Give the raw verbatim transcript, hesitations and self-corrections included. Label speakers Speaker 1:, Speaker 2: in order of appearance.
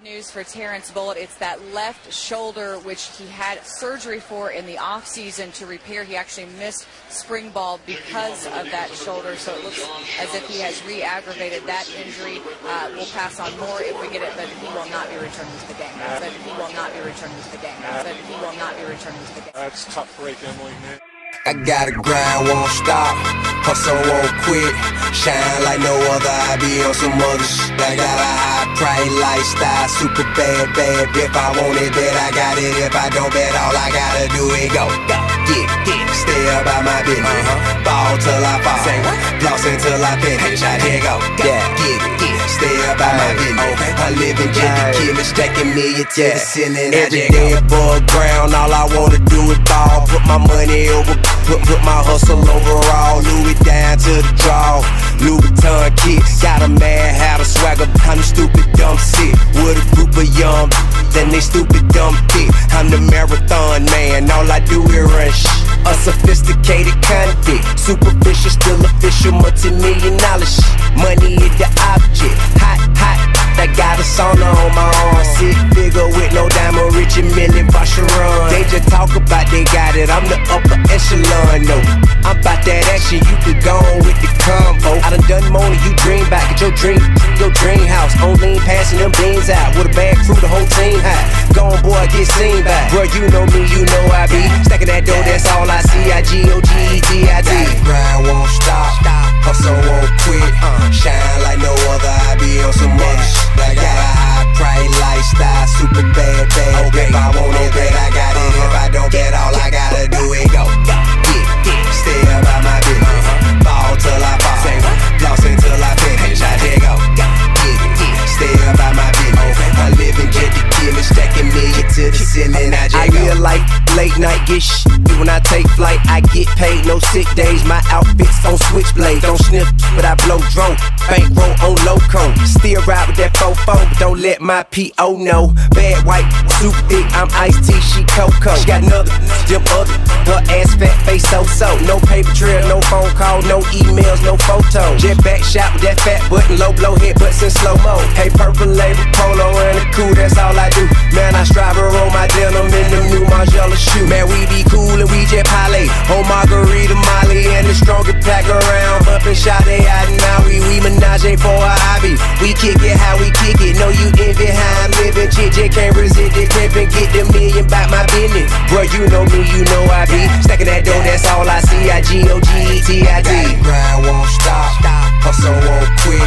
Speaker 1: News for Terrence Bullitt. It's that left shoulder which he had surgery for in the off season to repair. He actually missed spring ball because of that shoulder, so it looks as if he has re-aggravated that injury. Uh, we'll pass on more if we get it, but he will not be returning to the game. But he will not be returning to the game. But he will not be returning to the game.
Speaker 2: That's tough break, Emily, man.
Speaker 3: I gotta grind, won't stop, hustle, won't quit, shine like no other, I be on some other shit. I got a high price lifestyle, super bad, bad, if I want it, bet I got it, if I don't bet, all I gotta do is go, go, get, get, stay about my business, uh-huh. Ball till I fall, say what? Floss until I finish, I here go, yeah, get it, get it, stay about my business, okay. I live in J D killing, stacking million to the ceiling, every day above ground, all I wanna do is ball, put my money over. Put, put my hustle overall, Louis down to the draw. Louis Vuitton kit, got a mad hat, a swagger, I'm the stupid dumb sick. With a group of young, then they stupid dumb thick. I'm the marathon man, all I do is run sh. A sophisticated convict, superficial, still official, multi-million dollar sh. Money is the object, hot, hot. I got a sauna on my arm, six figure with no diamond, rich and million run. They just talk about they got it, I'm the upper echelon, no. I'm about that action, you could go on with the combo. I done done more than you dream about, get your dream, your dream house. On lean, passing them beans out, with a bag crew, the whole team high. Go on boy, get seen by, bro, you know me, you know I be. Stacking that dough, that's all I see, I G O G E T I D. Grind won't stop, hustle won't quit, shine like no other, I be on some other shit. I got a high price lifestyle, super bad, bad. Okay. If I want it, bet I got it. If I don't bet, all I gotta do is go. Get, get, stay about my business. Ball till I fall, floss until I finish. I dare go. Get, get, stay about my business. I live in J D killing, stacking million to the ceiling. I, I real like late night get sh. When I take flight, I get paid, no sick days. My outfits on switchblade, don't sniff, but I blow drone. Bankroll on loco, still ride with that fofo, but don't let my P O know. Bad white, super thick, I'm iced tea, she Coco. She got another, them other, her ass fat face so-so. No paper trail, no phone call, no emails, no photos. Jet back shot with that fat button, low blow head butts in slow-mo. Hey, purple label, polo and a cool, that's all I do. Man, I strive to roll my denim in them new Margiela shoe. Man, we be cool and we jet parlay on Margarita, Molly, and the strongest pack around. Bumpin' Sade out in Maui, we menage for a hobby. We kick it how we kick it, know you envy how I'm living. J J can't resist the pimpin', get the million by my business. Bro, you know me, you know I be stacking that dough, that's all I see. I G O G E T I D. Grind won't stop, hustle won't quit,